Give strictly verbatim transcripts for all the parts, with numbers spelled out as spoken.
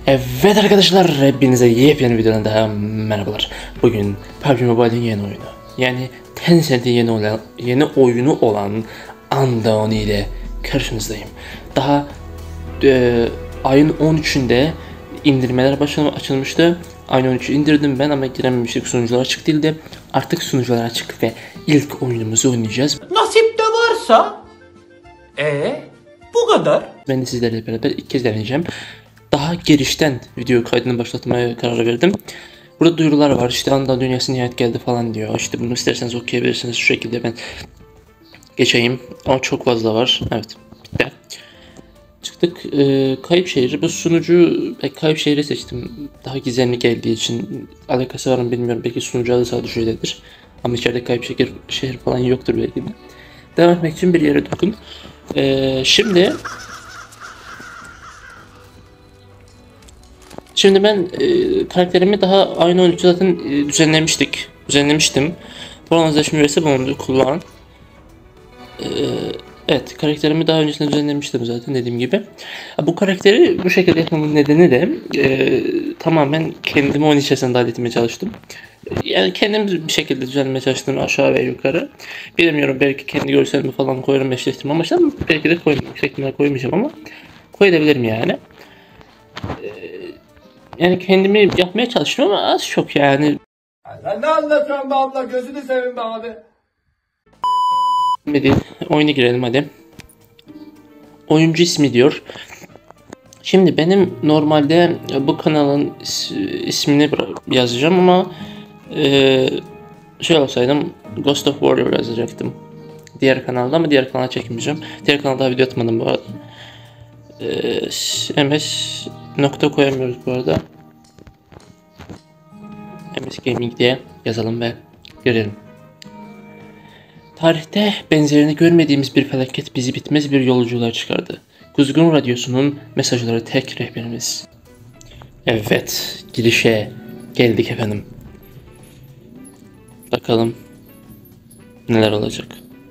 Evet arkadaşlar, hepinize yepyeni videodan daha merhabalar. Bugün P U B G Mobile'in yeni oyunu, yani Tencent'in yeni, olan, yeni oyunu olan Undawn ile karşınızdayım. Daha e, ayın on üçünde indirmeler başına açılmıştı. Ayın on üçü indirdim ben ama girememiştik, sunucular açık değildi. Artık sunucular açık ve ilk oyunumuzu oynayacağız. Nasip de varsa, ee, bu kadar. Ben de sizlerle beraber ilk kez deneyeceğim. Daha girişten video kaydını başlatmaya karar verdim. Burada duyurular var, işte Undawn dünyası nihayet geldi falan diyor. İşte bunu isterseniz okuyabilirsiniz, şu şekilde ben geçeyim. Ama çok fazla var. Evet, bitti. Çıktık. Ee, Kayıp şehri, bu sunucu ben Kayıp şehri seçtim. Daha gizemli geldiği için, alakası var mı bilmiyorum. Belki sunucu adı sadece şöyledir. Ama içeride Kayıp şehir, şehir falan yoktur belki de. Devam etmek için bir yere dokun. Ee, şimdi Şimdi ben e, karakterimi daha aynı on üçte zaten e, düzenlemiştik. Düzenlemiştim. Bronzlaşma üyesi bulundu, kullan. E, evet, karakterimi daha öncesinde düzenlemiştim zaten, dediğim gibi. Bu karakteri bu şekilde yapmamın nedeni de e, tamamen kendimi oyun içerisinde dahil etmeye çalıştım. Yani kendim bir şekilde düzenlemeye çalıştım, aşağı ve yukarı. Bilmiyorum, belki kendi görselimi falan koyarım, eşleştirme amaçlı, ama belki de koymayacağım. Yüksek ihtimalle koymayacağım ama koyabilirim yani. Yani kendimi yapmaya çalışıyorum ama az çok yani. Sen ne anlatıyorsun be abla, gözünü seveyim be abi. Hadi oyuna girelim hadi. Oyuncu ismi diyor. Şimdi benim normalde bu kanalın ismini yazacağım ama e, şey olsaydım Ghost of Warrior yazacaktım. Diğer kanalda, ama diğer kanala çekmeyeceğim. Diğer kanalda video atmadım bu arada. E, ms nokta koyamıyoruz bu arada. M S Gaming diye yazalım ve görelim. Tarihte benzerini görmediğimiz bir felaket bizi bitmez bir yolculuğa çıkardı. Kuzgun Radyosu'nun mesajları tek rehberimiz. Evet, girişe geldik efendim. Bakalım neler olacak.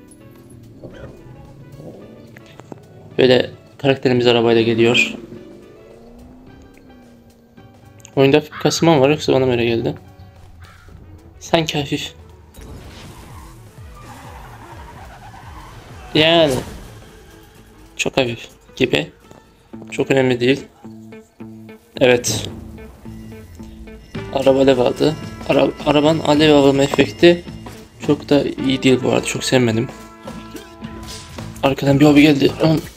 Böyle karakterimiz arabayla geliyor. Oyunda hafif kasma var, yoksa bana öyle geldi. Sanki hafif. Yani çok hafif gibi. Çok önemli değil. Evet. Araba alev aldı. Ara arabanın alev alma efekti çok da iyi değil bu arada. Çok sevmedim. Arkadan bir hobi geldi.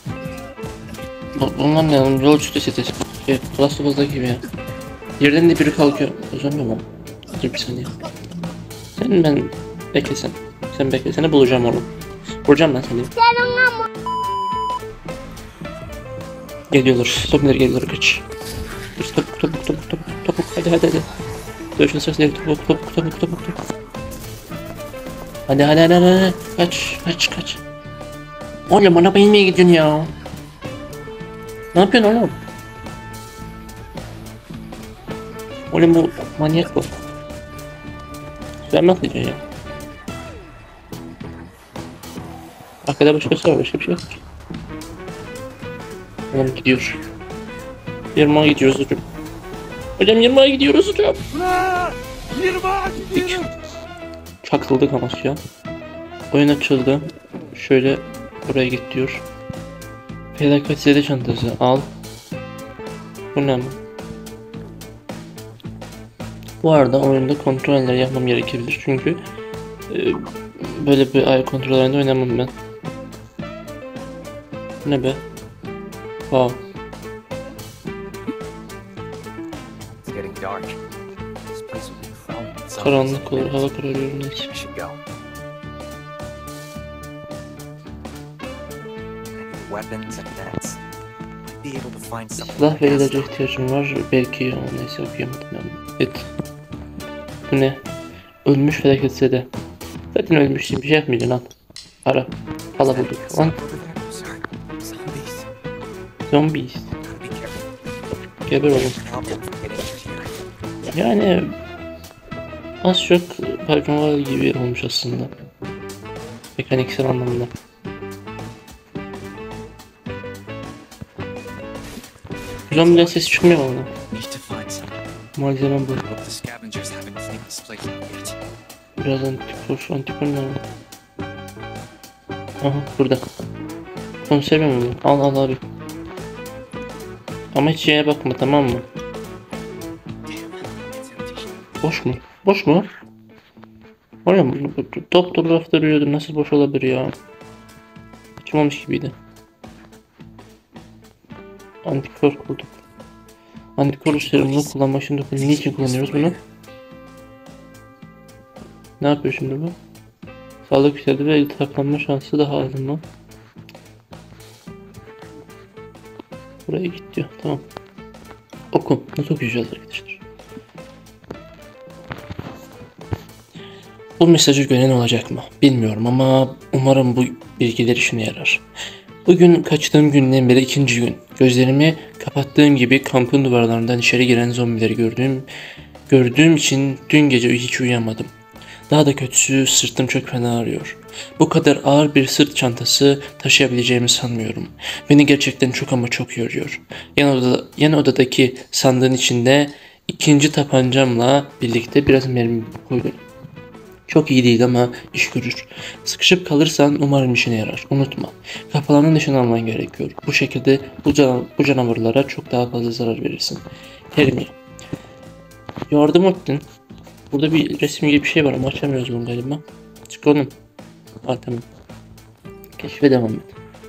Bunlar ne oğlum? Yol çıktı seti. Şey, Last of Us'daki gibi ya. Yerden de biri kalkıyor. Uzamıyor mu? Dur bir saniye. Sen ben beklesen. Sen beklesene, bulacağım onu. Vuracağım ben seni. Geliyorlar. Zombiler geliyorlar, kaç. Dur, topuk topuk topuk topuk topuk. Hadi hadi hadi. Dövüşün sırasında topuk topuk topuk topuk topuk. Hadi hadi hadi hadi. Kaç kaç kaç. Oğlum bana bayılmaya gidiyorsun ya. Ne yapıyorsun oğlum? Oğlum bu manyak bu. Sen mi atlayacaksın ya? Arkada başkası var, başka bir şey yok. Oğlum gidiyor. Yirmağa gidiyoruz hocam. Hocam yirmağa gidiyoruz hocam. yirmağa gidiyorum. Çakıldık ama şu an. Oyun açıldı. Şöyle buraya git diyor. Felaket zede çantası al. Bu ne mi? Bu arada oyunda kontroller yapmam gerekebilir, çünkü e, böyle bir ay kontrollerinde oynamam ben. Bu ne be? Wow. Karanlık olur, hava kararıyor neyse. Silah ve ilaca ihtiyacım var. Belki o neyse, okuyamadım ben. Evet. Bu ne? Ölmüş felaketse de. Zaten ölmüştüm, bir şey yapmayacaksın, al. Ara. Hala bulduk lan. Zombies. Geber oğlum. Yani az çok P U B G Mobile gibi olmuş aslında. Mekaniksel anlamda. Zombiler ses çıkmıyor mu? Need to find some. Malzemem bu. Hope the scavengers haven't cleaned this place out yet. Biraz antikor, antikor nerede? Aha burada. Konserve mi bu? Al al abi. Ama hiç şeye bakma, tamam mı? Boş mu? Boş mu? Oraya mı? Top dolu raf duruyordu. Nasıl boş olabilir ya? Açılmamış gibiydi. Antikor bulduk. Antikor serumunu kullanma şimdi. Niçin kullanıyoruz bunu? Ne yapıyor şimdi bu? Sağlık yükseldi ve iltihaplanma şansı daha az mı? Buraya git diyor. Tamam. Oku. Nasıl okuyacağız arkadaşlar? Bu mesajı gören olacak mı? Bilmiyorum ama umarım bu bilgiler işine yarar. Bugün kaçtığım günden beri ikinci gün. Gözlerimi kapattığım gibi kampın duvarlarından içeri giren zombileri gördüğüm gördüğüm için dün gece hiç uyuyamadım. Daha da kötüsü sırtım çok fena ağrıyor. Bu kadar ağır bir sırt çantası taşıyabileceğimi sanmıyorum. Beni gerçekten çok ama çok yoruyor. Yan, odada, yan odadaki sandığın içinde ikinci tabancamla birlikte biraz mermi koydum. Çok iyi değil ama iş görür. Sıkışıp kalırsan umarım işine yarar. Unutma. Kafalarının dışına alman gerekiyor. Bu şekilde bu, can bu canavarlara çok daha fazla zarar verirsin. Hermia. Yardım ettin. Burada bir resim gibi bir şey var ama açamıyoruz bunu galiba. Çık oğlum. Ha tamam. Keşfe devam et.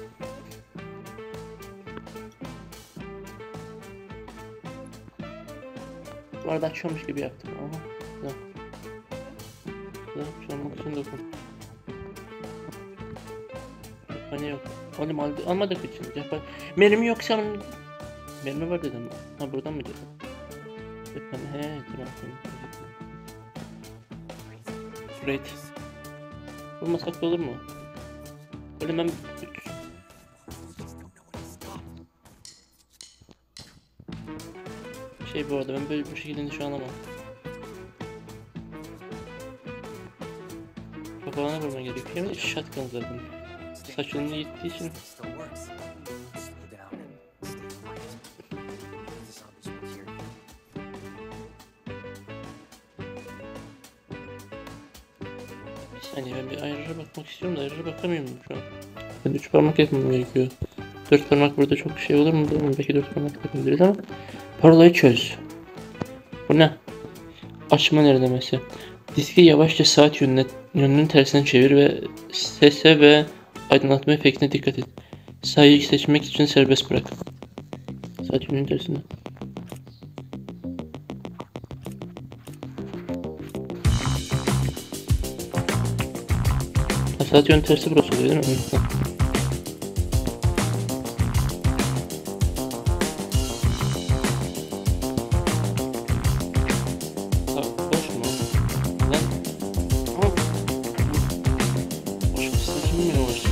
Bu arada açıyormuş gibi yaptım. Aha. Yok. Yok. Çalmak için dokun. Hani yok. Oğlum aldı, almadık için. Yapar. Mermi yoksa mermi var dedim. Ha buradan mı dedim? Efendim he tamam tamam. Great. Bulmasak da olur mu? Böyle ben... Şey bu arada ben böyle bu şekilde nişan alamam. Kafana vurman gerekiyor ama shotgun zaten. Saçlarını gittiği için... Hani ben bir ayrıca bakmak istiyorum da ayrıca bakamıyorum şu an. Ben üç parmak yapmam gerekiyor. Dört parmak burada çok şey olur mu? Belki dört parmak yapabiliriz ama parolayı çöz. Bu ne? Açma neredemesi. Diski yavaşça saat yönüne, yönünün tersine çevir ve sese ve aydınlatma efektine dikkat et. Sayıyı seçmek için serbest bırak. Saat yönünün tersine. Saat yönü tersi burası oluyor değil mi? Bak boş mu? Lan. Boş bir saçım mı yavaş?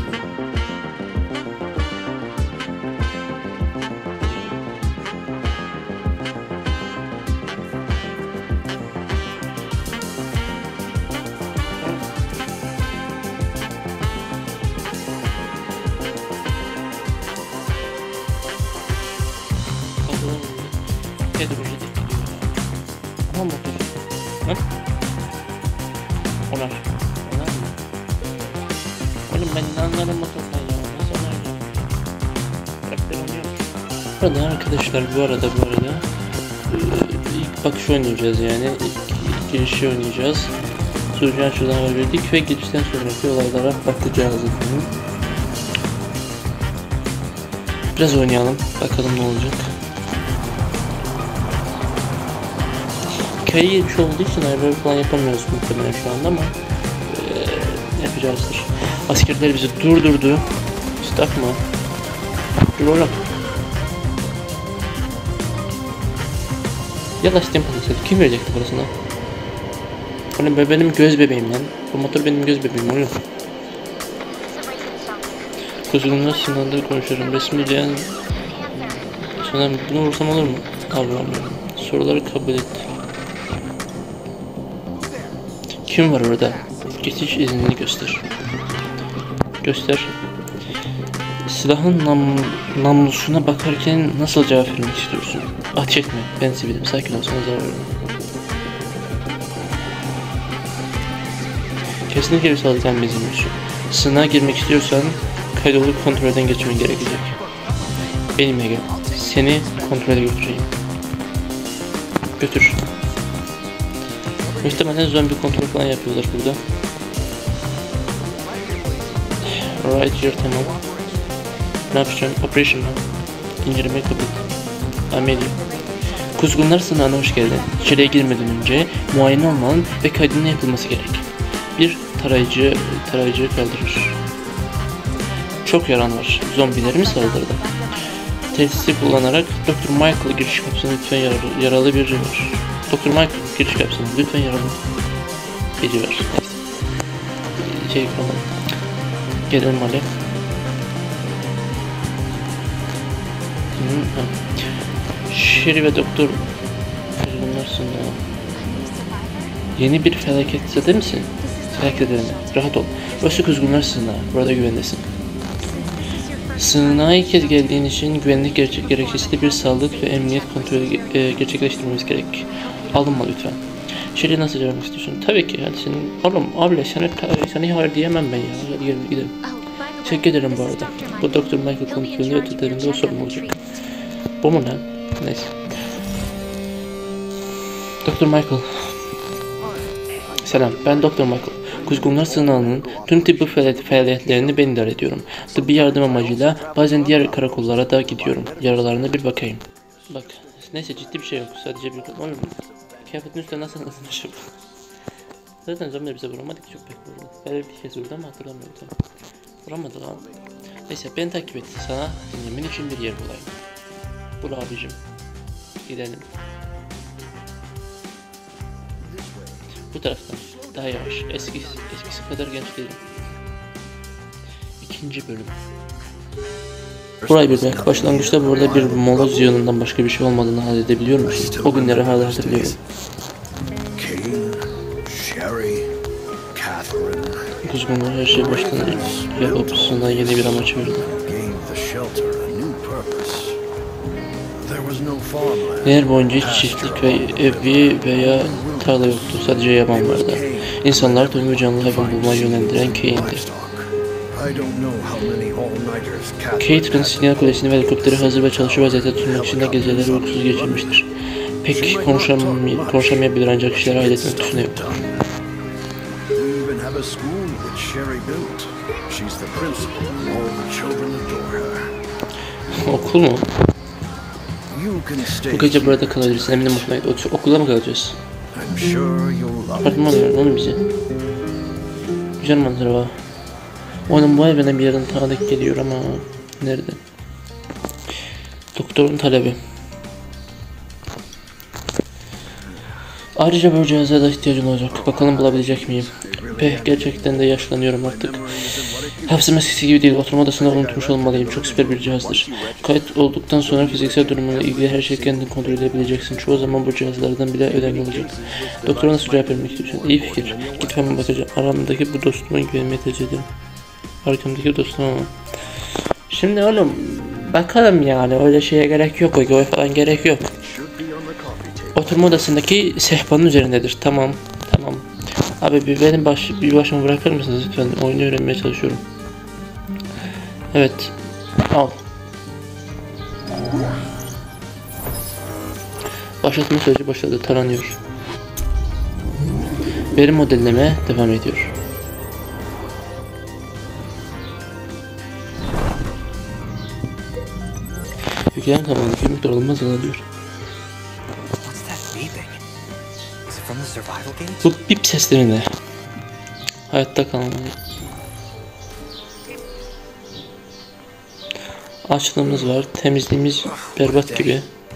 Kedi bu şey değil. Ama motor. Lan. Onar. Onar mı? Oğlum ben ne anlarım motordan ya. Nasıl onar ya? Traktör oynuyormuş. Bu arada arkadaşlar bu arada bu arada ilk bakış oynayacağız yani. İlk girişi oynayacağız. Sunucu açıdan haber verdik ve girişten sonraki olaylara bakacağız efendim. Biraz oynayalım. Bakalım ne olacak. Hikaye bir şey olduğu için ayarları falan yapamıyoruz muhtemelen şu anda ama ee, yapacağızdır. Askerler bizi durdurdu. Stop mı? Dur oğlum. Ya lastik patlasaydı kim verecekti parasını? Oğlum be benim göz bebeğim lan. Bu motor benim göz bebeğim oğlum. Kuzulunla Sinan'da konuşuyorum. Resmi diyen... Sonra bunu vursam olur mu? Avramıyorum. Soruları kabul et. Kim var orada? Geçiş iznini göster. Göster. Silahın nam namlusuna bakarken nasıl cevap vermek istiyorsun? Ateş etme, ben sivilim, sakin ol, sana zarar vermem. Kesinlikle bir saldırıdan bezemiyorsun. Sığınağa girmek istiyorsan kaydolup kontrolden geçmen gerekecek. Benimle gel, seni kontrole götüreyim. Götür. Muhtemelen zombi kontrol falan yapıyorlar burada. Right here, tamam. Ne yapacağım? Operation mı? İnceleme kabul. Amelia. Kuzgunlar sınavına hoş geldin. İçeriye girmeden önce muayene olman ve kaydının yapılması gerek. Bir tarayıcı, tarayıcıyı kaldırır. Çok yaran var. Zombiler mi saldırdı? Tesisi kullanarak doktor Michael giriş kapısına lütfen yaralı, yaralı bir var. doktor Michael giriş kapısına lütfen yaralı biri var. Neyse. Şey yapalım. Gelelim hale. Sherry ve doktor bunlarsın ya. Yeni bir felaketse misin? Felaket edeme. Rahat ol. Burası kuzgunlar sığınağı. Burada güvendesin. Sığınağa ilk kez geldiğin için güvenlik gerçek gerekçesiyle bir sağlık ve emniyet kontrolü e, gerçekleştirmemiz gerek. Alınma lütfen. Sherry'e nasıl cevap istiyorsun? Tabii ki. Hadi senin oğlum abla sana sana hayır diyemem ben ya. Hadi gel gidelim. Teşekkür ederim bu arada. Bu doktor Michael kontrolünde ötelerinde o sorun olacak. Bu mu lan? Neyse. doktor Michael. Selam, ben doktor Michael. Kuzgunlar Sığınağı'nın tüm tıbbi faaliyetlerini ben idare ediyorum. Tıbbi yardım amacıyla bazen diğer karakollara da gidiyorum. Yaralarına bir bakayım. Bak, neyse ciddi bir şey yok. Sadece bir... Oğlum, kıyafetin üstüne nasıl nasıl Zaten zombiler bize vuramadı ki çok pek vurdu. Böyle bir kez vurdu ama hatırlamıyorum tamam. Vuramadı lan. Neyse beni takip et. Sana dinlemen için bir yer bulayım. Bul abicim. Gidelim. Bu taraftan. Daha yavaş. Eski, eskisi kadar genç değilim. İkinci bölüm. Burayı bir bak. Başlangıçta burada bir moloz yığınından başka bir şey olmadığını halledebiliyor musun? O günleri hala hatırlıyorum. Kuzgunlar her şey baştan yapıp sana yeni bir amaç verdi. Yer boyunca hiç çiftlik ve evi veya tarla yoktu. Sadece yaban vardı. İnsanlar tüm bir canlı hayvan bulmaya yönlendiren Kane'di. Catherine sinyal kulesini ve helikopteri hazır ve çalışır vaziyette tutmak için de geceleri uykusuz geçirmiştir. Pek konuşamay konuşamayabilir ancak işleri halletmek üstüne yoktur. Okul mu? Bu gece burada kalabilirsin, eminim hoşuna gitti. Okula mı kalacağız? Apartman ver oğlum bize. Güzel manzara var. Onun bu evine bir yerden tanıdık geliyor ama nerede? Doktorun talebi. Ayrıca bu cihaza da ihtiyacın olacak. Bakalım bulabilecek miyim? Pe gerçekten de yaşlanıyorum artık. Hapsim eskisi gibi değil. Oturma odasında unutmuş olmalıyım. Çok süper bir cihazdır. Kayıt olduktan sonra fiziksel durumunla ilgili her şeyi kendin kontrol edebileceksin. Çoğu zaman bu cihazlardan bile önemli olacak. Doktora nasıl cevap vermek istiyorsun? İyi fikir. Git hemen bakacağım. Aramdaki bu dostuma güvenmeyi tercih ederim. Arkamdaki dostum ama. Şimdi oğlum bakalım yani öyle şeye gerek yok. O falan gerek yok. Oturma odasındaki sehpanın üzerindedir. Tamam. Tamam. Abi bir benim baş, bir başımı bırakır mısınız lütfen? Oyunu öğrenmeye çalışıyorum. Evet. Al. Başlatma süreci başladı. Taranıyor. Veri modelleme devam ediyor. Yüklenen kamerada bir miktar olmaz azalıyor. Bu bip sesleri ne? Hayatta kalmayı. Açlığımız var, temizliğimiz berbat gibi.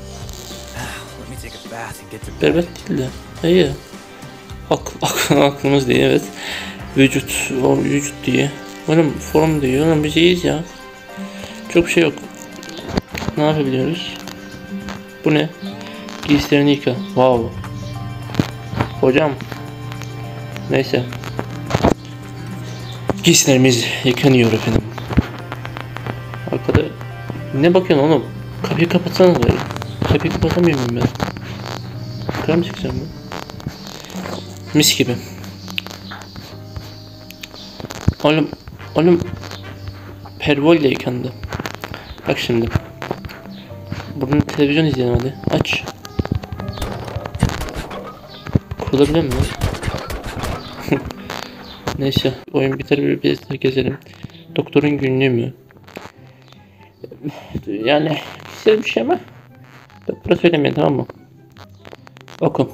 Berbat değil de, hayır. Ak ak aklımız diye evet. Vücut, o vücut diye. Oğlum form diyor, oğlum biz iyiyiz ya. Çok bir şey yok. Ne yapabiliyoruz? Bu ne? Giysilerini yıka. Wow. Hocam. Neyse. Giysilerimiz yıkanıyor efendim. Ne bakıyorsun oğlum? Kapıyı kapatsana da. Kapıyı kapatamıyor muyum ben? Yukarı mı çıkacağım ben? Mis gibi. Oğlum, oğlum pervolle yıkandı. Bak şimdi. Buradan televizyon izleyelim hadi. Aç. Kurulabiliyor mu? Neyse, oyun biter bir bir de gezelim. Doktorun günlüğü mü? Yani güzel bir şey ama doktora söylemeyin, tamam mı? Oku.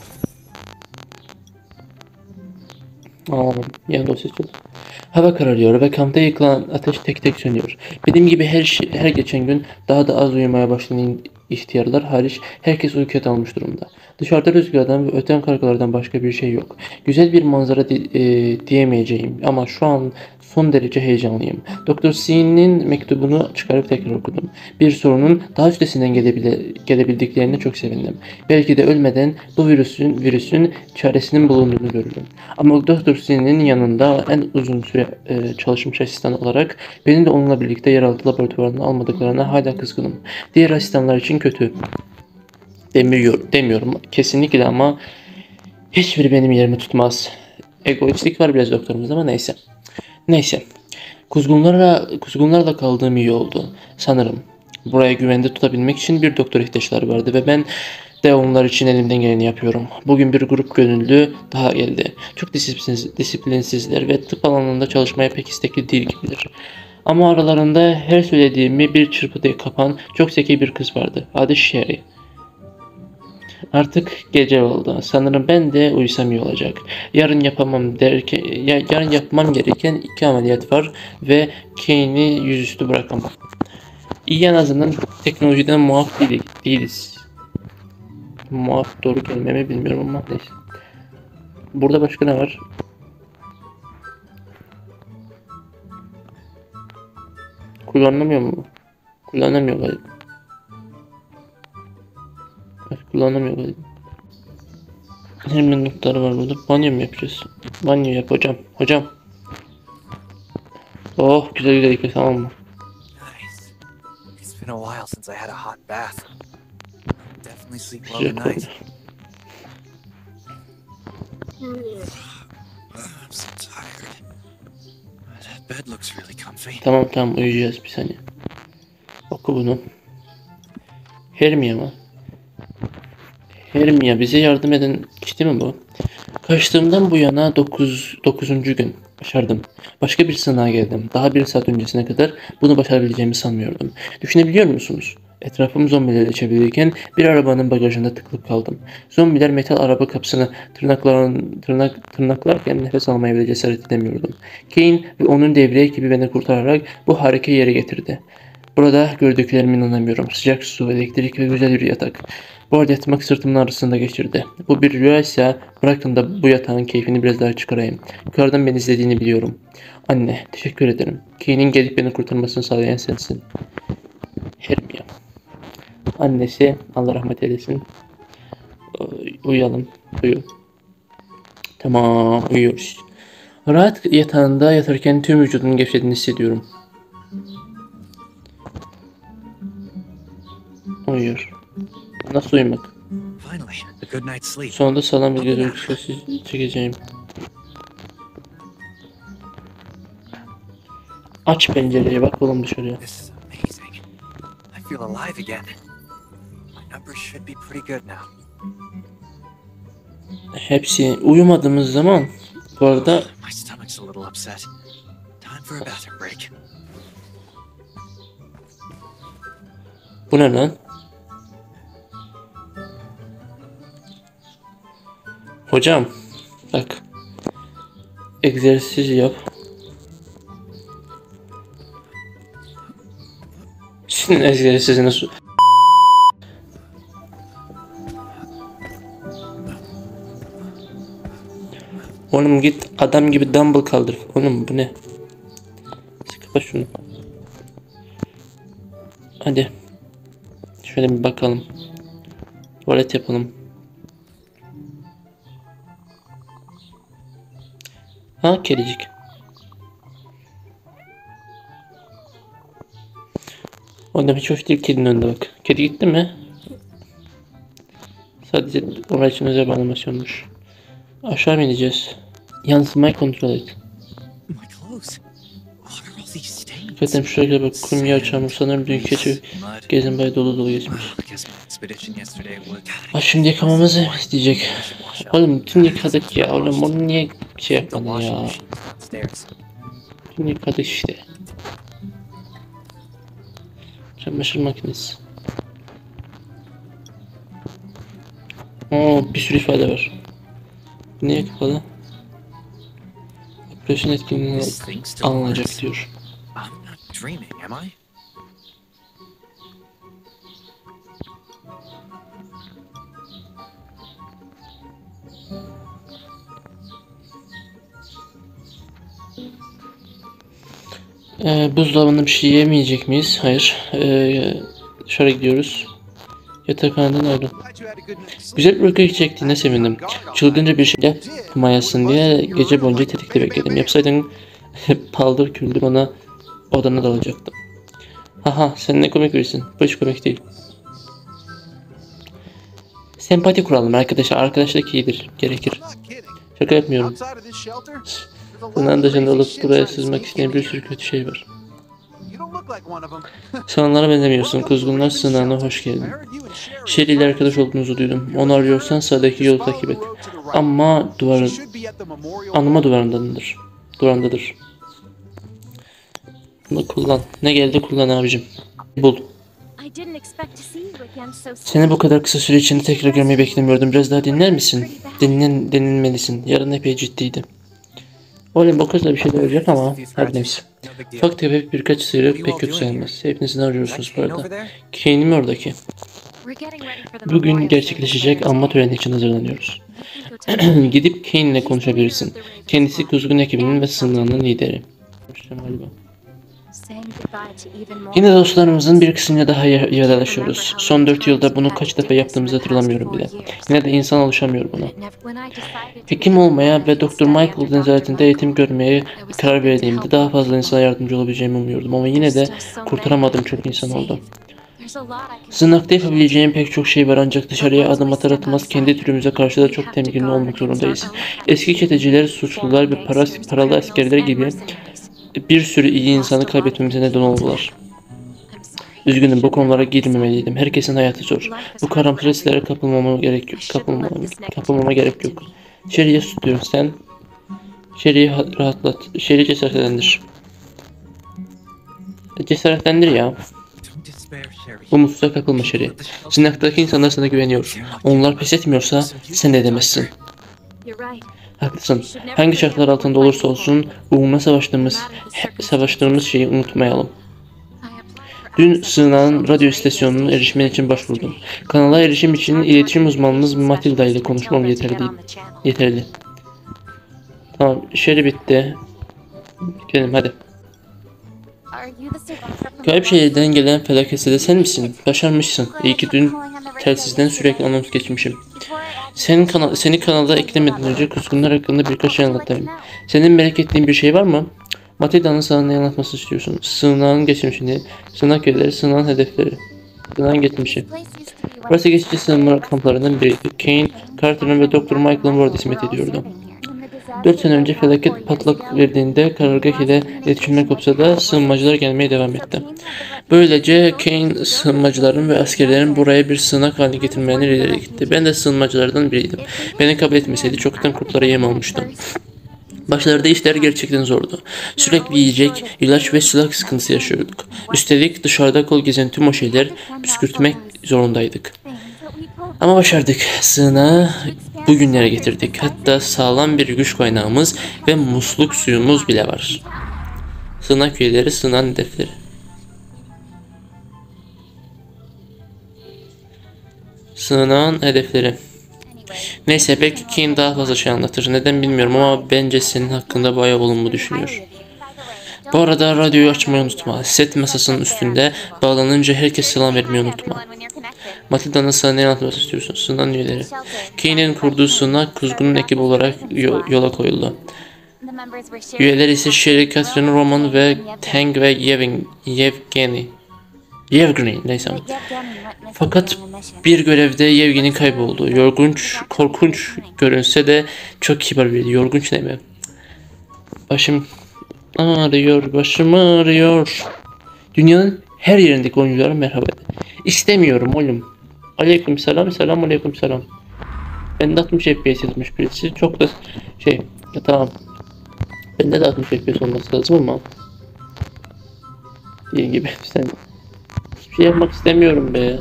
Anladım. Yani dosya açıldı. Hava kararıyor ve kampta yıkılan ateş tek tek sönüyor. Benim gibi her şey, her geçen gün daha da az uyumaya başlayan ihtiyarlar hariç herkes uykuya dalmış durumda. Dışarıda rüzgardan ve öten kargalardan başka bir şey yok. Güzel bir manzara di- e, diyemeyeceğim ama şu an son derece heyecanlıyım. Doktor Sin'in mektubunu çıkarıp tekrar okudum. Bir sorunun daha üstesinden gelebile, gelebildiklerine çok sevindim. Belki de ölmeden bu virüsün virüsün çaresinin bulunduğunu görürüm. Ama Doktor Sin'in yanında en uzun süre e, çalışmış asistan olarak beni de onunla birlikte yeraltı laboratuvarına almadıklarına hala kızgınım. Diğer asistanlar için kötü demiyor, demiyorum kesinlikle ama hiçbiri benim yerimi tutmaz. Egoistlik var biraz doktorumuzda ama neyse. Neyse. Kuzgunlarla, kuzgunlarla kaldığım iyi oldu. Sanırım. Buraya güvende tutabilmek için bir doktor ihtiyaçları vardı ve ben de onlar için elimden geleni yapıyorum. Bugün bir grup gönüllü daha geldi. Çok disiplinsiz, disiplinsizler ve tıp alanında çalışmaya pek istekli değil gibiler. Ama aralarında her söylediğimi bir çırpıda kapan çok zeki bir kız vardı. Adı Sherry. Artık gece oldu. Sanırım ben de uyusam iyi olacak. Yarın yapamam derken, ya, yarın yapmam gereken iki ameliyat var ve Kane'i yüzüstü bırakamam. İyi, en azından teknolojiden muaf değil, değiliz. Muaf doğru kelime mi bilmiyorum ama neyse. Burada başka ne var? Kullanamıyor mu? Kullanamıyor galiba. Kullanamıyor galiba. Hemen notları var burada. Banyo mu yapacağız? Banyo yap hocam. Hocam. Oh, güzel güzel yıka, tamam mı? Nice. It's been a while since I had a hot bath. Definitely sleep well Sıcak tonight. oldu. I'm so tired. That bed looks really comfy. Tamam tamam, uyuyacağız bir saniye. Oku bunu. Hermia mı? Hermia bize yardım eden kişi mi bu? Kaçtığımdan bu yana dokuz dokuzuncu gün. Başardım. Başka bir sınava geldim. Daha bir saat öncesine kadar bunu başarabileceğimi sanmıyordum. Düşünebiliyor musunuz? Etrafım zombilerle çevrilirken bir arabanın bagajında tıkılıp kaldım. Zombiler metal araba kapısını tırnakların, tırnak, tırnaklarken nefes almaya bile cesaret edemiyordum. Kane ve onun devriye ekibi beni kurtararak bu harika yere getirdi. Burada gördüklerime inanamıyorum. Sıcak su, elektrik ve güzel bir yatak. Bu arada yatmak sırtımın arasında geçirdi. Bu bir rüya ise bırakın da bu yatağın keyfini biraz daha çıkarayım. Yukarıdan beni izlediğini biliyorum. Anne, teşekkür ederim. Kane'in gelip beni kurtarmasını sağlayan sensin. Hermia. Annesi, Allah rahmet eylesin. Uyuyalım. Uyu. Tamam, uyuyoruz. Rahat yatağında yatarken tüm vücudunun gevşediğini hissediyorum. Uyuyor. Nasıl uyumak? Finally, a good night's sleep. Sonunda sağlam bir göz uykusu çekeceğim. Aç pencereyi, bak oğlum dışarıya. This is amazing. I feel alive again. My numbers should be pretty good now. Hepsi uyumadığımız zaman bu arada My stomach's a little upset. Time for a bathroom break. bu ne lan? Hocam bak, egzersiz yap. Senin egzersizini su... Oğlum git adam gibi dumbbell kaldır. Oğlum bu ne? Kapa şunu. Hadi. Şöyle bir bakalım. Tuvalet yapalım. Ha, kedicik. Onda hiç hoş değil kedinin önünde bak. Kedi gitti mi? Sadece onlar için özel bir animasyonmuş. Aşağı mı ineceğiz? Yansımayı kontrol et. My clothes. What are all these stains? Hakikaten şuraya bak. Kum yağ çamur. Sanırım dün keçi gezin bayağı dolu dolu geçmiş. I guess my expedition yesterday was. Ha şimdi yıkamamızı isteyecek. Oğlum bütün yıkadık ya. Oğlum onu niye şey The yapmadın washing ya? machine downstairs. Bütün yıkadık işte. Çamaşır makinesi. Oo bir sürü ifade var. Niye kapalı? Operasyon etkinliğine This thing still alınacak works. diyor. I'm not dreaming, am I? Ee, buzdolabında bir şey yemeyecek miyiz? Hayır. Ee, dışarı gidiyoruz. Yatakhaneden ayrıl. Güzel bir uyku çektiğine sevindim. Çılgınca bir şey yapmayasın diye gece boyunca tetikte bekledim. Yapsaydın paldır küldür ona odana dalacaktım. Haha sen ne komik birisin. Bu hiç komik değil. Sempati kuralım arkadaşlar. Arkadaşlık iyidir. Gerekir. Şaka yapmıyorum. Bundan dışında olup buraya sızmak isteyen bir sürü kötü şey var. Sen onlara benzemiyorsun. Kuzgunlar sığınağına hoş geldin. Sherry ile arkadaş olduğunuzu duydum. Onu arıyorsan sağdaki yolu takip et. Ama duvarın... Anıma duvarındadır. Duvarındadır. Bunu kullan. Ne geldi kullan abicim. Bul. Seni bu kadar kısa süre içinde tekrar görmeyi beklemiyordum. Biraz daha dinler misin? Dinlen, dinlenmelisin. Yarın epey ciddiydi. Oğlum bu kızla bir şeyler olacak ama her neyse. Ufak tefek birkaç sıyrık pek kötü sayılmaz. Hepinizi ne arıyorsunuz bu arada? Kane'i mi oradaki? Bugün gerçekleşecek anma töreni için hazırlanıyoruz. Gidip Kane ile konuşabilirsin. Kendisi Kuzgun ekibinin ve sığınağının lideri. Yine dostlarımızın bir kısmıyla daha yaralaşıyoruz. Son dört yılda bunu kaç defa yaptığımızı hatırlamıyorum bile. Yine de insan alışamıyor buna. Hekim olmaya ve doktor Michael nezaretinde eğitim görmeye karar verdiğimde daha fazla insana yardımcı olabileceğimi umuyordum ama yine de kurtaramadığım çok insan oldu. Sığınakta yapabileceğim pek çok şey var ancak dışarıya adım atar atmaz kendi türümüze karşı da çok temkinli olmak zorundayız. Eski çeteciler, suçlular ve para, paralı askerler gibi bir sürü iyi insanı kaybetmemize neden oldular. Üzgünüm bu konulara girmemeliydim. Herkesin hayatı zor. Bu karamsar hislere kapılmama gerek yok. Kapılmama, kapılmama gerek yok. Sherry'e tutuyor sen. Sherry'i rahatlat. Sherry'i cesaretlendir. Cesaretlendir ya. Umutsuza kapılma Sherry. Sığınaktaki insanlar sana güveniyor. Onlar pes etmiyorsa sen de edemezsin. Haklısın. Hangi şartlar altında olursa olsun uğruna savaştığımız, savaştığımız şeyi unutmayalım. Dün sığınağın radyo istasyonunun erişmen için başvurdum. Kanala erişim için iletişim uzmanımız Matilda ile konuşmam yeterli. Yeterli. Tamam, Sherry bitti. Gidelim hadi. Garip şehirden gelen felaketse de sen misin? Başarmışsın. İyi ki dün telsizden sürekli anons geçmişim. Senin kanal, seni kanalda eklemeden önce kuzgunlar hakkında birkaç şey anlatayım. Senin merak ettiğin bir şey var mı? Matilda'nın sana ne anlatmasını istiyorsun? Sığınağın geçmişini, sığınak yerleri, sığınağın hedefleri, sığınağın geçmişi. Burası geçici sığınma kamplarından biriydi. Kane, Carter'ın ve doktor Michael'ın burada hizmet ediyordu. Dört sene önce felaket patlak verdiğinde karargah ile iletişimler kopsa da sığınmacılar gelmeye devam etti. Böylece Kane sığınmacıların ve askerlerin buraya bir sığınak haline getirmelerini ileri gitti. Ben de sığınmacılardan biriydim. Beni kabul etmeseydi çoktan kurtlara yem olmuştum. Başlarda işler gerçekten zordu. Sürekli yiyecek, ilaç ve silah sıkıntısı yaşıyorduk. Üstelik dışarıda kol gezen tüm o şeyler püskürtmek zorundaydık. Ama başardık. Sığınağı bugünlere getirdik. Hatta sağlam bir güç kaynağımız ve musluk suyumuz bile var. Sığınak üyeleri, sığınan hedefleri. Sığınağın hedefleri. Neyse belki Kane daha fazla şey anlatır. Neden bilmiyorum ama bence senin hakkında bayağı olumlu düşünüyor. Bu arada radyoyu açmayı unutma. Set masasının üstünde bağlanınca herkes selam vermeyi unutma. Matilda'nın sana ne anlatması istiyorsun? Sığınan üyeleri. Kane'in kurduğu sığınak kuzgunun ekibi olarak yola koyuldu. Üyeler ise Sherry, Catherine, Roman ve Tang ve Yevgeny. Yevgeny neyse. Fakat bir görevde Yevgeny kayboldu. Yorgunç, korkunç görünse de çok kibar biri. Yorgunç ne mi? Başım ağrıyor, başım ağrıyor. Dünyanın her yerindeki oyunculara merhaba. İstemiyorum oğlum. Aleyküm selam, selam aleyküm selam. Ben de altmış F P S yazmış birisi. Çok da şey, ya tamam. Bende de altmış F P S olması lazım ama. İyi gibi sen. Hiçbir şey yapmak istemiyorum be.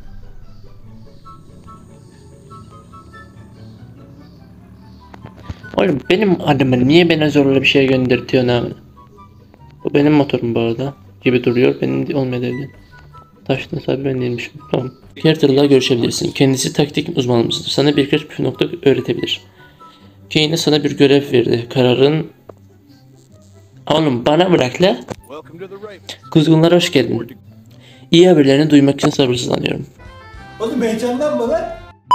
Oğlum benim adıma niye bana zorla bir şey göndertiyorsun abi? Bu benim motorum bu arada. Gibi duruyor. Benim olmayabilir. Taştın sahibi ben değilmişim. Tamam. Carter'la görüşebilirsin. Kendisi taktik uzmanımızdır. Sana birkaç püf nokta öğretebilir. Kane'e sana bir görev verdi. Kararın... Oğlum bana bırak la. Kuzgunlara hoş geldin. İyi haberlerini duymak için sabırsızlanıyorum. Oğlum heyecanlanma lan.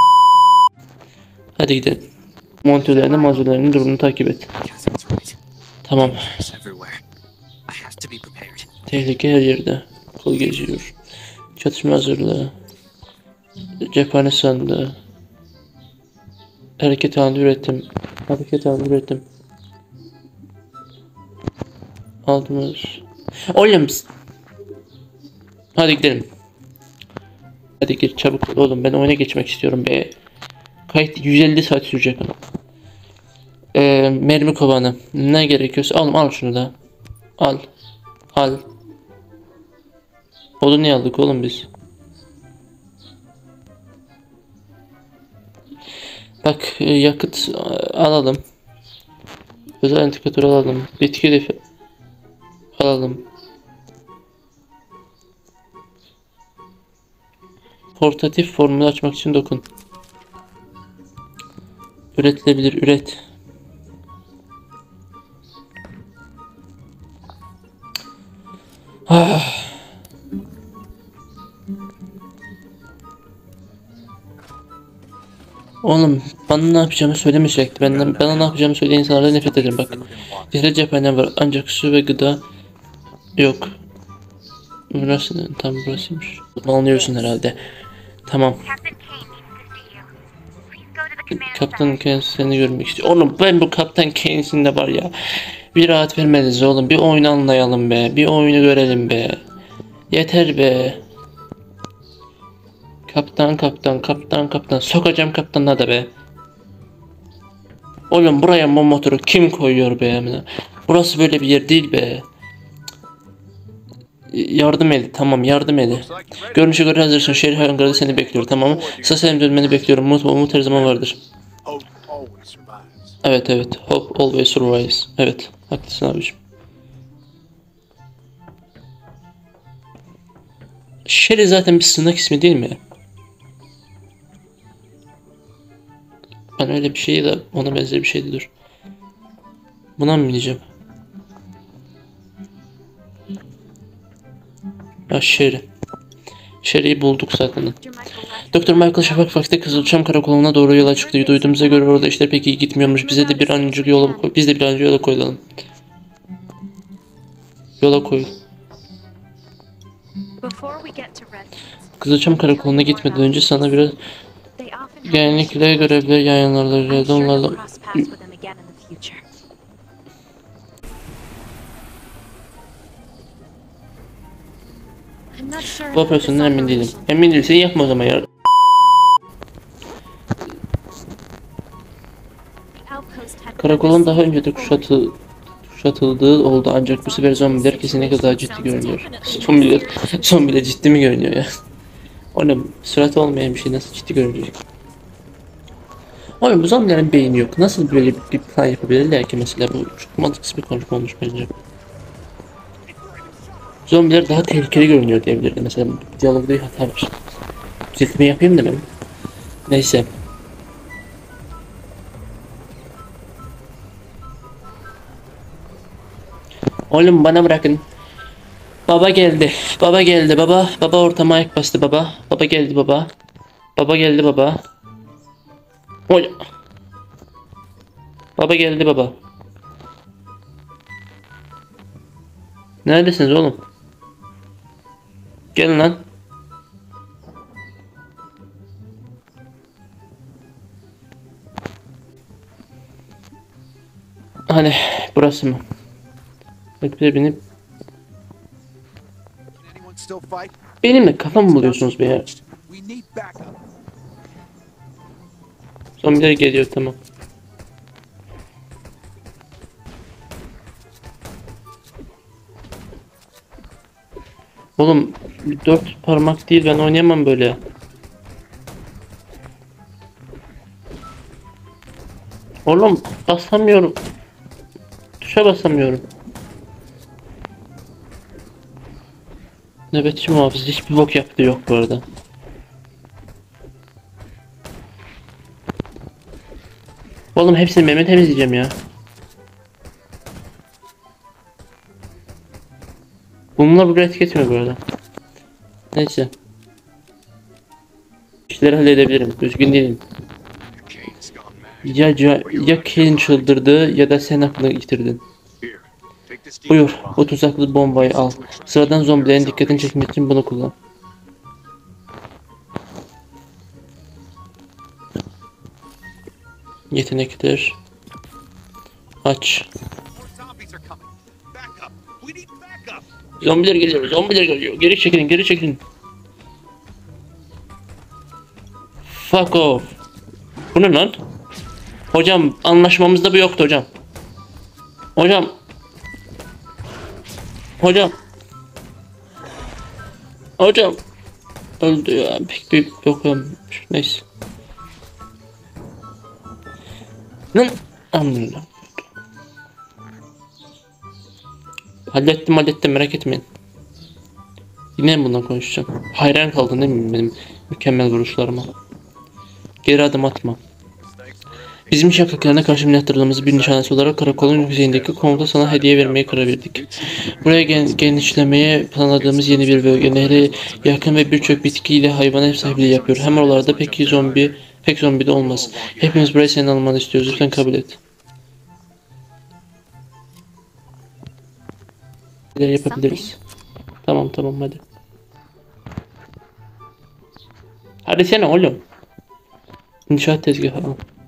Hadi gidelim. Montörlerini, malzemelerini durumunu takip et. Tamam. Tehlike her yerde. Kol geziyor. Çatışma hazırlığı. Cephane sandığı. Hareket halinde ürettim. Hareket halinde ürettim. Aldığımız. Oğlum. Hadi gidelim. Hadi git çabuk oğlum, ben oyuna geçmek istiyorum be. Kayıt yüz elli saat sürecek ama. Ee, mermi kovanı. Ne gerekiyorsa al, al şunu da. Al. Al. Onu niye aldık oğlum biz? Bak yakıt alalım. Özel indikatör alalım. Bitki defi alalım. Portatif formülü açmak için dokun. Üretilebilir, üret. Ah. Oğlum bana ne yapacağımı söyleme sürekli. Benden, bana ne yapacağımı söyleyen insanlardan nefret ederim bak. Bizde cephanem var ancak su ve gıda yok. Burası tam burasıymış. Anlıyorsun herhalde. Tamam. Kaptan Kane seni görmek istiyor. Oğlum ben bu Kaptan Kane'sin de var ya. Bir rahat vermediniz oğlum. Bir oyunu anlayalım be. Bir oyunu görelim be. Yeter be. Kaptan kaptan kaptan kaptan. Sokacağım kaptanına da be. Oğlum buraya bu motoru kim koyuyor be? Burası böyle bir yer değil be. Yardım et. Tamam yardım et. Görünüşe göre hazırsın. Şehir hangarda seni bekliyor. Tamam mı? Sasem dönmeni bekliyorum. Umut, umut her zaman vardır. Evet evet. Hope always survives. Evet. Haklısın abiciğim. Sherry zaten bir sığınak ismi değil mi? Ben öyle bir şeyi de ona benzer bir şeydi dur. Buna mı bineceğim? Ya Sherry. Sherry'i bulduk zaten. Doktor Michael şafak vakti Kızılçam Karakolu'na doğru yola çıktı. Duyduğumuza göre orada işler pek iyi gitmiyormuş. Bize de bir an önce yola koy. Biz de bir an önce yola koyalım. Yola koy. Kızılçam Karakolu'na gitmeden önce sana biraz genellikle görevler yayınlarlar. Onlarla bu operasyondan emin değilim. Emin değilsen yapma o zaman ya. Karakolun daha önce de kuşatı, kuşatıldığı oldu ancak bu sefer zombiler kesinlikle daha ciddi görünüyor. Zombiler, zombiler ciddi mi görünüyor ya? Oğlum süratli olmayan bir şey nasıl ciddi görünecek? Oğlum bu zombilerin beyni yok. Nasıl böyle bir plan yapabilirler ki mesela, bu çok mantıksız bir konuşma olmuş bence. Zombiler daha tehlikeli görünüyor diyebilirdi. Mesela diyalogda bir hata var. Düzeltme yapayım da ben. Neyse. Oğlum bana bırakın. Baba geldi. Baba geldi baba. Baba ortama ayak bastı baba. Baba geldi baba. Baba geldi baba. Oy. Baba geldi baba. Neredesiniz oğlum? Gelin lan. Hani burası mı? Bekle binip. Anyone still fight? Benimle kafa mı buluyorsunuz be ya? We need backup. Zombiler geliyor, tamam. Oğlum dört parmak değil, ben oynayamam böyle. Oğlum basamıyorum. Tuşa basamıyorum. Nöbetçi muhafız hiçbir bok yaptığı yok bu arada. Oğlum hepsini Mehmet temizleyeceğim ya. Bununla buraya etki etmiyor bu arada. Neyse. İşleri halledebilirim. Üzgün değilim. Ya, ya, ya Kane çıldırdı ya da sen aklını yitirdin. Buyur, bu tuzaklı bombayı al. Sıradan zombilerin dikkatini çekmek için bunu kullan. Yetenekler. Aç. Zombiler geliyor, zombiler geliyor. Geri çekilin, geri çekilin. Fuck off. Bu ne lan? Hocam anlaşmamızda bu yoktu hocam. Hocam. Hocam. Hocam. Öldü ya. Pek bir yok olmuş. Neyse. Lan. Anladım. Hallettim hallettim, merak etmeyin. Yine bundan konuşacağım. Hayran kaldın değil mi benim mükemmel vuruşlarıma? Geri adım atma. Bizim şakaklarına karşı minnettarlığımızı bir nişanesi olarak karakolun yüzeyindeki komuta sana hediye vermeye karar verdik. Buraya gen genişlemeye planladığımız yeni bir bölge, nehre yakın ve birçok bitkiyle hayvana ev sahipliği yapıyor. Hem oralarda pek zombi, pek zombi de olmaz. Hepimiz burayı senin almanı istiyoruz. Lütfen kabul et. Neler yapabiliriz? Tamam tamam hadi. Hadi sen oğlum. İnşaat tezgahı.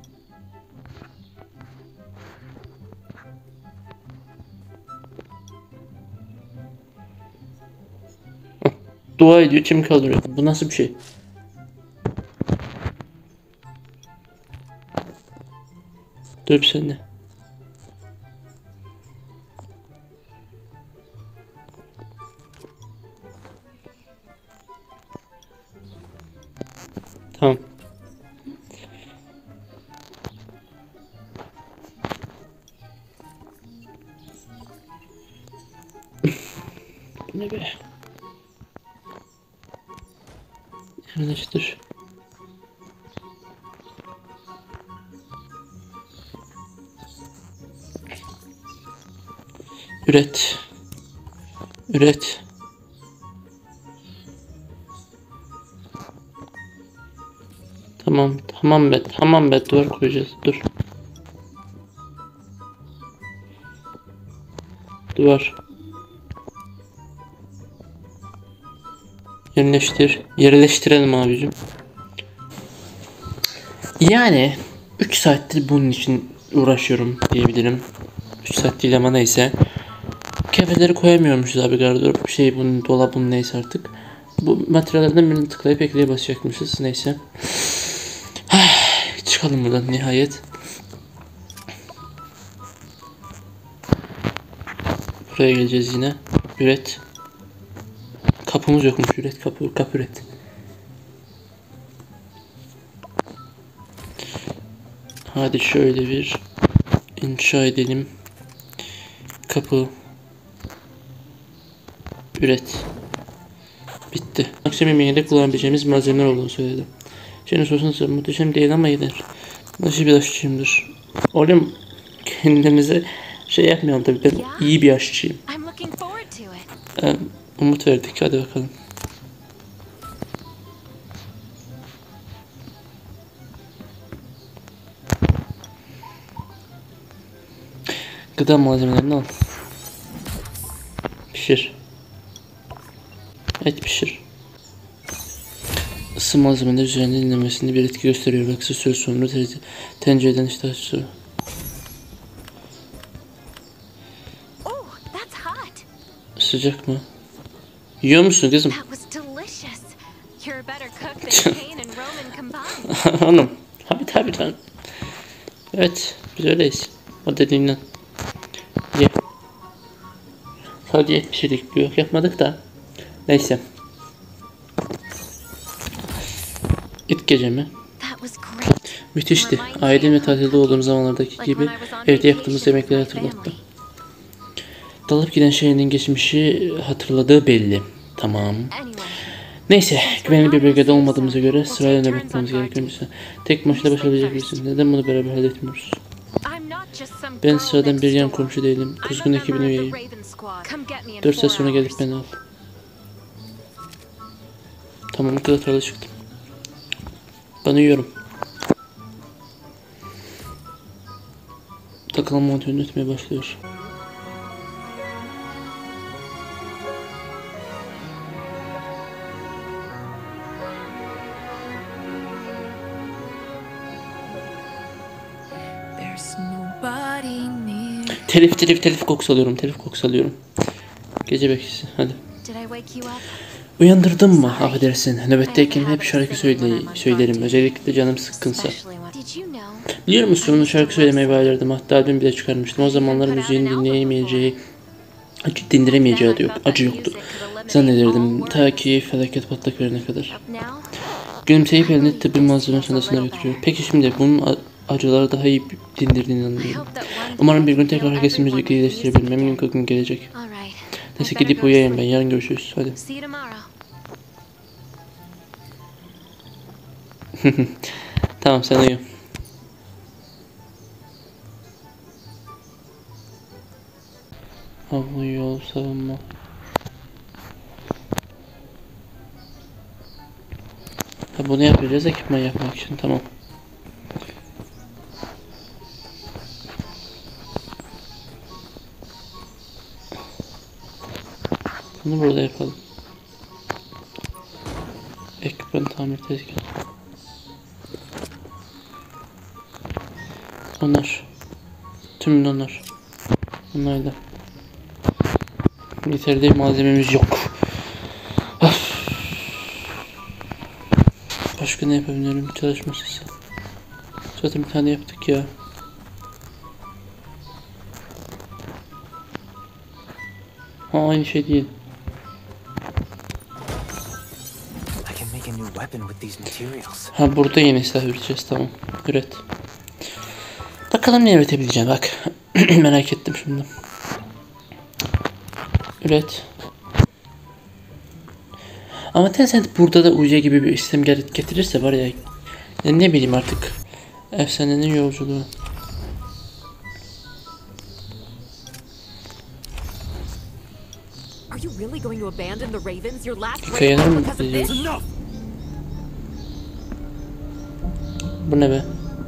Dua ediyor, çim kaldırıyor. Bu nasıl bir şey? Dur bir saniye. Tamam. Ne be? Yerleştir. Üret. Üret. Tamam, tamam be, tamam be, duvar koyacağız. Dur. Duvar. Yerleştir. Yerleştirelim abicim. Yani üç saattir bunun için uğraşıyorum diyebilirim. üç saat değil ama neyse. Kefeleri koyamıyormuşuz abi, gardırop şey, bunun dolabın neyse artık. Bu materyallerden birini tıklayıp ekleye basacakmışız, neyse. Çıkalım buradan nihayet. Buraya geleceğiz yine. Üret. Kapımız yokmuş, üret kapı, kapı üret. Hadi şöyle bir inşa edelim. Kapı. Üret. Bitti. Akşam yemeğinde kullanabileceğimiz malzemeler olduğunu söyledi. Senin sosun muhteşem değil ama gider. Nasıl bir aşçıyımdır. Oğlum kendimize şey yapmayalım tabii, ben iyi bir aşçıyım. Ee, umut verdik, hadi bakalım. Gıda malzemelerini al. Pişir. Et pişir. ısı malzemeleri üzerinde dinlenmesinde bir etki gösteriyor. Kısa süre sonra tencereden işte açıyor. Sıcak mı? Yiyor musun kızım? Hanım. Tabi tabi lan. Evet. Biz öyleyiz. O dediğinden. Ye. Sadece et pişirdik. Yok yapmadık da. Neyse. İlk gece mi? Müthişti. Ailem ve tatilde olduğum zamanlardaki gibi evde yaptığımız yemekleri hatırlattı. Dalıp giden şehrinin geçmişi hatırladığı belli. Tamam. Neyse, güvenli bir bölgede olmadığımıza göre sırayla nöbetlememiz gerekiyor. Tek başına başarabilecek misin? Neden bunu beraber halletmiyoruz? Ben sıradan bir yan komşu değilim. Kuzgun ekibine üyeyim. Dört saat sonra gelip beni al. Tamam, o kadar tarla çıktım. Ben uyuyorum. Takılan monitörünü ötmeye başlıyor. Telif telif telif kokusu alıyorum, telif kokusu alıyorum. Gece bekçisi, hadi. Uyandırdın mı? Affedersin. Nöbetteyken hep şarkı söyle söylerim. Özellikle canım sıkkınsa. Biliyor musun? Onu şarkı söylemeye bayılırdım. Hatta dün bile çıkarmıştım. O zamanlar müziğin dinleyemeyeceği, acı dindiremeyeceği de yok. Acı yoktu. Zannederdim. Ta ki felaket patlak verene kadar. Gülümseyip elini tıbbi malzeme sandalına götürüyor. Peki şimdi bunun acıları daha iyi dindirdiğini anlıyorum. Umarım bir gün tekrar herkesin müziği iyileştirebilirim. Eminim ki o gün gelecek. Neyse gidip uyuyayım ben. Yarın görüşürüz. Hadi. Tamam sen uyu. Hava yol savunma. Ha, bunu yapacağız ekipman yapmak için. Tamam. Bunu burada yapalım. Ekipman tamir tezgahı. Onlar. Tümün onlar. Bunlarla. Yeterli malzememiz yok. Of. Başka ne yapabilirim? Çalışma sesi. Zaten bir tane yaptık ya. Ha, aynı şey değil. Ha, burada yeni silah üreteceğiz, tamam. Üret. Bakalım ne üretebileceğim, bak. Merak ettim şimdi. Üret. Ama Tencent burada da U C gibi bir sistem getirirse var ya, ya ne bileyim artık. Efsanenin yolculuğu. Hikayeler mi izliyoruz? Bu ne be?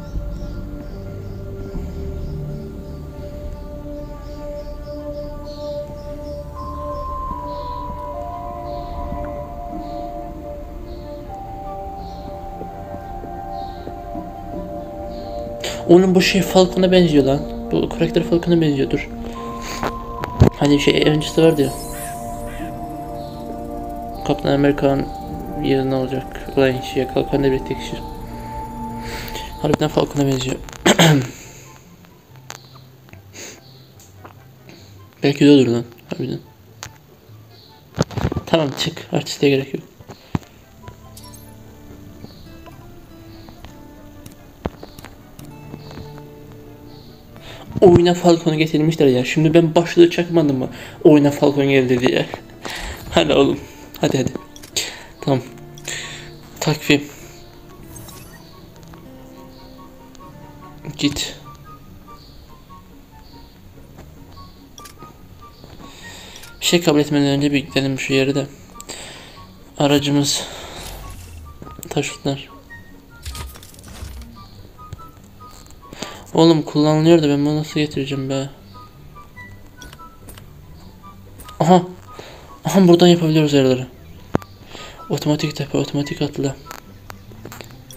Onun bu şey Falcon'a benziyor lan. Bu karakter Falcon'a benziyor, dur. Hani şey Avengers'ta vardı ya. Kaptan Amerika'nın yerine alacak. Ulan şeye kalkan devlet tek kişi. Harbiden Falcon'a benziyor. Belki de olur lan. Harbiden. Tamam çık. Artistliğe gerek yok. Oyuna Falcon'u getirmişler ya. Şimdi ben başlığı çakmadım mı? Oyuna Falcon geldi diye. Hadi oğlum. Hadi hadi. Tamam. Takvim. Git. Bir şey kabul etmeden önce bir gidelim şu yere de. Aracımız. Taşıtlar. Oğlum kullanılıyor da ben bunu nasıl getireceğim be? Aha. Aha buradan yapabiliyoruz yerleri. Otomatik tepe, otomatik atla.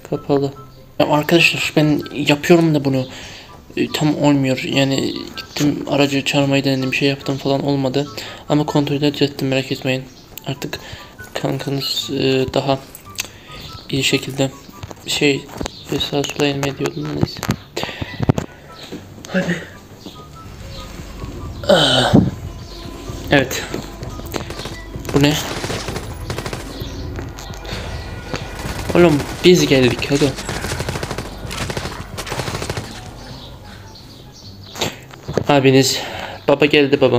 Kapalı. Ya arkadaşlar ben yapıyorum da bunu e, tam olmuyor. Yani gittim aracı çağırmayı denedim, bir şey yaptım falan olmadı. Ama kontrolü düzelttim, merak etmeyin. Artık kankanız e, daha iyi şekilde şey sağa sola inme diyordum, neyse. Hadi. Ah. Evet. Bu ne? Oğlum biz geldik hadi. Abiniz baba geldi baba.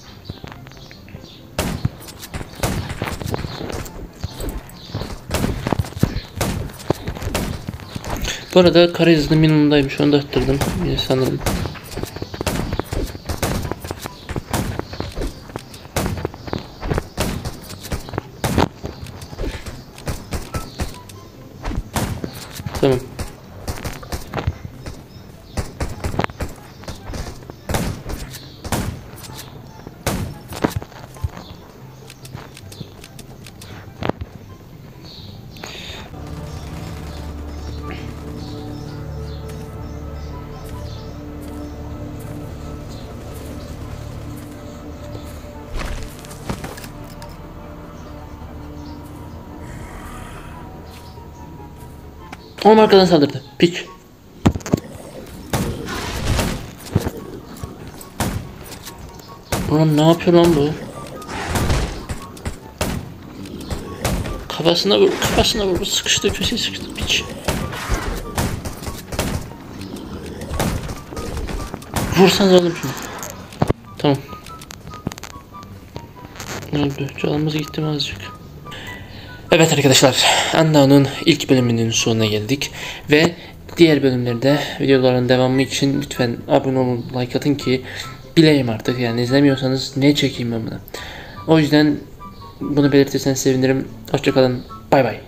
Bu arada kara hızlı minimumdaymış, onu da arttırdım yine sanırım. Tamam. Oğlum arkadan saldırdı. Piç. Ulan ne yapıyor lan bu? Kafasına vur, kafasına vur. Sıkıştı, köşeye sıkıştı. Piç. Vursanız oğlum şunu. Tamam. Ne oldu? Canımız gitti mi azıcık? Evet arkadaşlar, Unknown'un ilk bölümünün sonuna geldik ve diğer bölümlerde videoların devamı için lütfen abone olun, like atın ki bileyim artık, yani izlemiyorsanız ne çekeyim ben bunu. O yüzden bunu belirtirseniz sevinirim. Hoşça kalın. Bay bay.